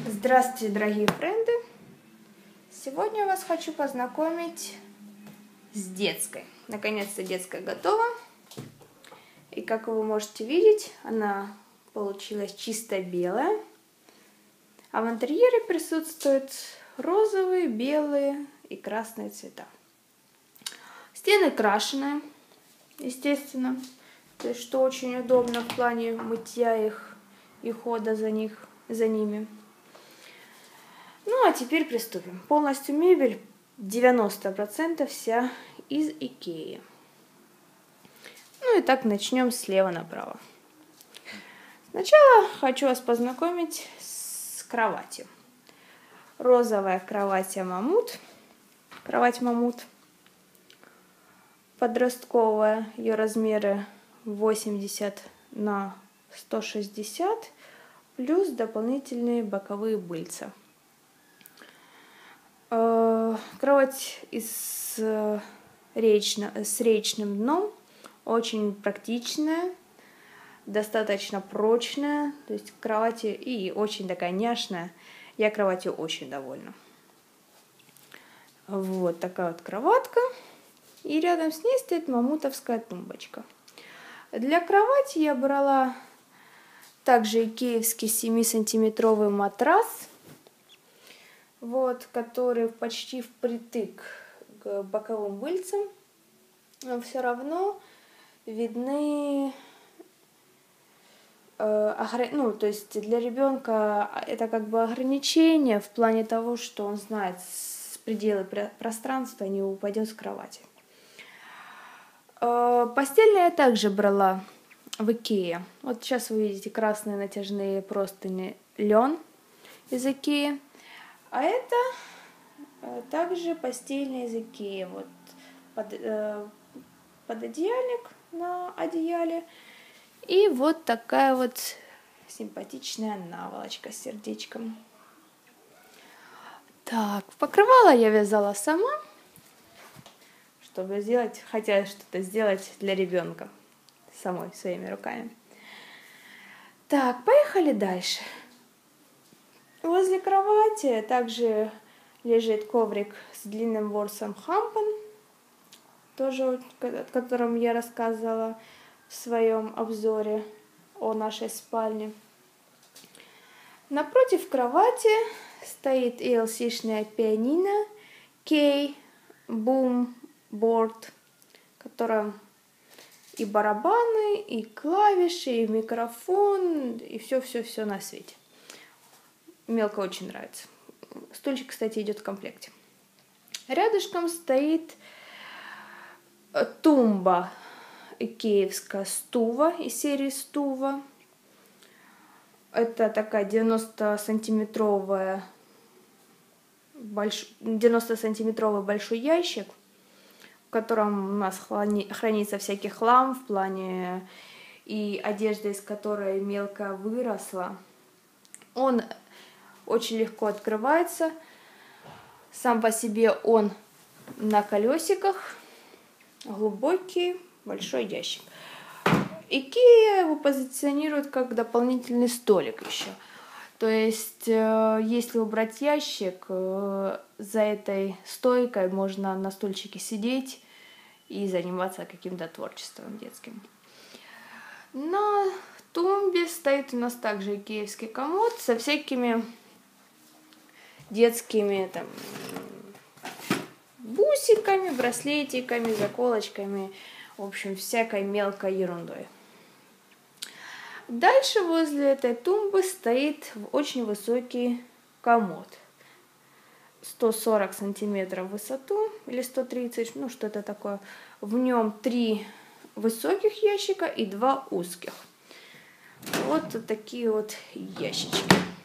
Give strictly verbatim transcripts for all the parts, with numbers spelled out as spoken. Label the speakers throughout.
Speaker 1: Здравствуйте, дорогие френды! Сегодня я вас хочу познакомить с детской. Наконец-то детская готова. И как вы можете видеть, она получилась чисто белая. А в интерьере присутствуют розовые, белые и красные цвета. Стены крашеные, естественно. То есть, что очень удобно в плане мытья их и хода за, них, за ними. Ну, а теперь приступим. Полностью мебель девяносто процентов вся из Икеи. Ну и так начнем слева направо. Сначала хочу вас познакомить с кроватью. Розовая кровать Мамут. Кровать Мамут. Подростковая. Ее размеры восемьдесят на сто шестьдесят. Плюс дополнительные боковые быльца. Кровать из речно, с речным дном, очень практичная, достаточно прочная, то есть кровать и очень такая няшная. Я кроватью очень довольна. Вот такая вот кроватка, и рядом с ней стоит мамутовская тумбочка. Для кровати я брала также икеевский семисантиметровый матрас. Вот, который почти впритык к боковым быльцам, но все равно видны, э, огр... ну, то есть для ребенка это как бы ограничение в плане того, что он знает с пределы пространства, не упадет с кровати. Э, постельное я также брала в Икее. Вот сейчас вы видите красные натяжные простыни лен из Икеи. А это э, также постельные из Икеи. Вот под, э, пододеяльник на одеяле. И вот такая вот симпатичная наволочка с сердечком. Так, покрывало я вязала сама, чтобы сделать, хотя что-то сделать для ребенка самой, своими руками. Так, поехали дальше. Возле кровати также лежит коврик с длинным ворсом Хампан, тоже о котором я рассказывала в своем обзоре о нашей спальне. Напротив кровати стоит эй эл си-шная пианино Kay Boom Board, которая и барабаны, и клавиши, и микрофон, и все-все-все на свете. Мелко очень нравится. Стульчик, кстати, идет в комплекте. Рядышком стоит тумба икеевская Стува из серии Стува. Это такая девяносто-сантиметровая больш... девяносто-сантиметровый большой ящик, в котором у нас хранится всякий хлам в плане и одежда, из которой мелко выросла. Он очень легко открывается. Сам по себе он на колесиках. Глубокий, большой ящик. Икея его позиционирует как дополнительный столик еще. То есть, если убрать ящик, за этой стойкой можно на стульчике сидеть и заниматься каким-то творчеством детским. На тумбе стоит у нас также икеевский комод со всякими детскими там бусиками, браслетиками, заколочками, в общем, всякой мелкой ерундой. Дальше возле этой тумбы стоит очень высокий комод. сто сорок сантиметров в высоту или сто тридцать, ну что-то такое. В нем три высоких ящика и два узких. Вот такие вот ящички.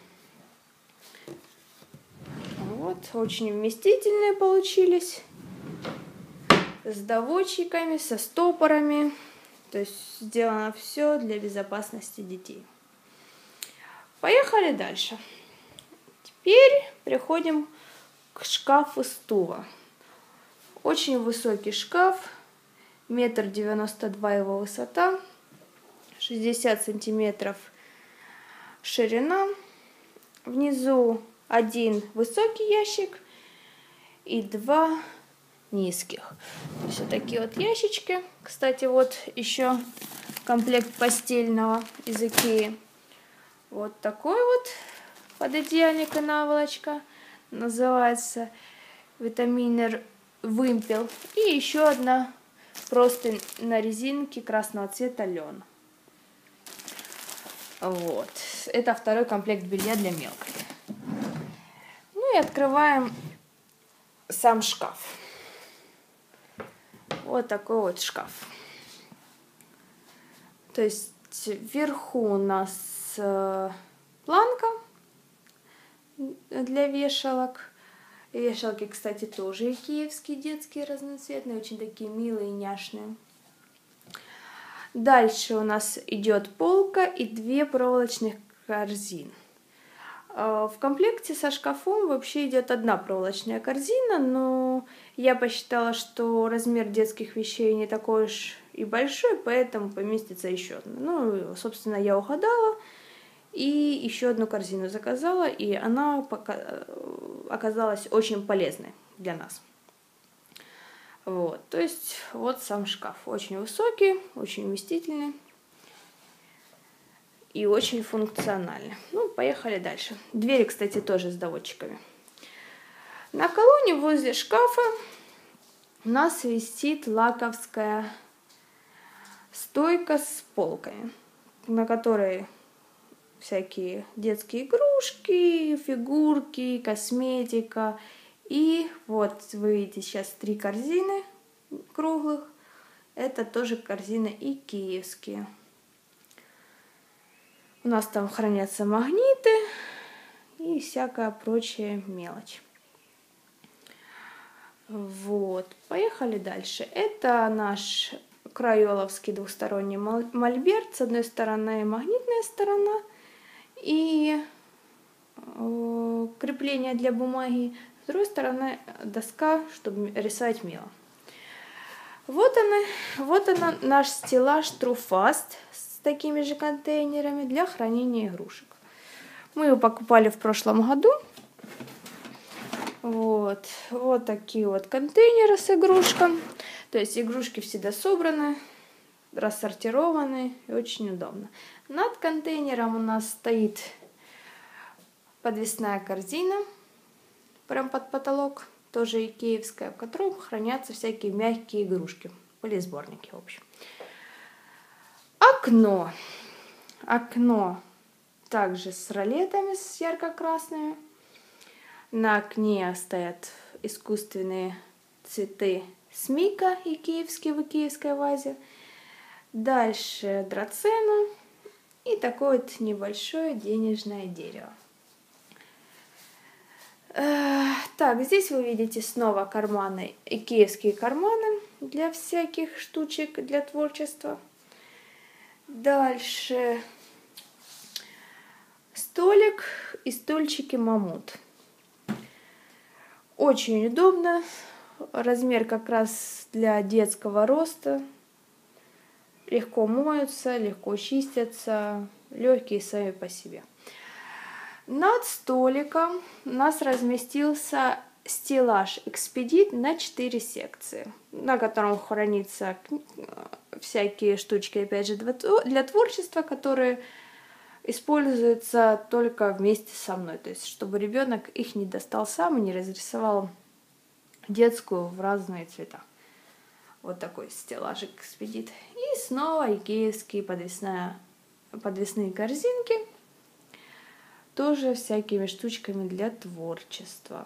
Speaker 1: Вот, очень вместительные получились, с доводчиками, со стопорами, то есть сделано все для безопасности детей. Поехали дальше. Теперь переходим к шкафу Стува. Очень высокий шкаф, метр девяносто два его высота, шестьдесят сантиметров ширина. Внизу один высокий ящик и два низких. Все такие вот ящички. Кстати, вот еще комплект постельного из Икеи. Вот такой вот пододеяльник и наволочка. Называется Витаминер Вымпел. И еще одна просто на резинке красного цвета лен. Вот. Это второй комплект белья для мелкой. Ну и открываем сам шкаф. Вот такой вот шкаф. То есть вверху у нас э, планка для вешалок. Вешалки, кстати, тоже икеевские, детские, разноцветные, очень такие милые и няшные. Дальше у нас идет полка и две проволочных корзины. В комплекте со шкафом вообще идет одна проволочная корзина, но я посчитала, что размер детских вещей не такой уж и большой, поэтому поместится еще одна. Ну, собственно, я угадала и еще одну корзину заказала, и она пока оказалась очень полезной для нас. Вот, то есть вот сам шкаф. Очень высокий, очень вместительный. И очень функционально. Ну, поехали дальше. Двери, кстати, тоже с доводчиками. На колонне возле шкафа у нас висит лаковская стойка с полками, на которой всякие детские игрушки, фигурки, косметика. И вот вы видите сейчас три корзины круглых. Это тоже корзины икеевские. У нас там хранятся магниты и всякая прочая мелочь. Вот, поехали дальше. Это наш крайоловский двухсторонний мольберт. С одной стороны магнитная сторона и э, крепление для бумаги. С другой стороны доска, чтобы рисовать мелом. Вот она, вот она наш стеллаж Truefast с такими же контейнерами для хранения игрушек. Мы его покупали в прошлом году. Вот, вот такие вот контейнеры с игрушками. То есть игрушки всегда собраны, рассортированы и очень удобно. Над контейнером у нас стоит подвесная корзина, прям под потолок, тоже икеевская, в которой хранятся всякие мягкие игрушки, пылесборники, в общем. Окно. Окно также с ролетами, с ярко-красными. На окне стоят искусственные цветы смика икеевские в икеевской вазе. Дальше драцена и такое вот небольшое денежное дерево. Так, здесь вы видите снова карманы, икеевские карманы для всяких штучек, для творчества. Дальше столик и стульчики Мамут. Очень удобно. Размер как раз для детского роста. Легко моются, легко чистятся, легкие сами по себе. Над столиком у нас разместился стеллаж Экспедит на четыре секции, на котором хранятся всякие штучки, опять же, для творчества, которые используются только вместе со мной. То есть, чтобы ребенок их не достал сам и не разрисовал детскую в разные цвета. Вот такой стеллажик Экспедит. И снова икеевские подвесная, подвесные корзинки. Тоже всякими штучками для творчества.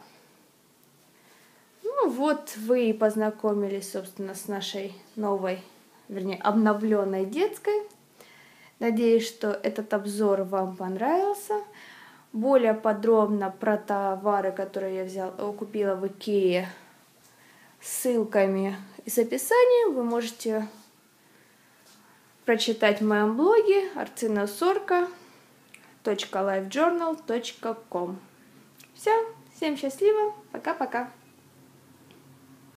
Speaker 1: Ну вот вы и познакомились, собственно, с нашей новой, вернее, обновленной детской. Надеюсь, что этот обзор вам понравился. Более подробно про товары, которые я взял, купила в Икее, ссылками из описания вы можете прочитать в моем блоге арцина сорка точка лайфджорнал точка ком. Все, всем счастливо, пока-пока.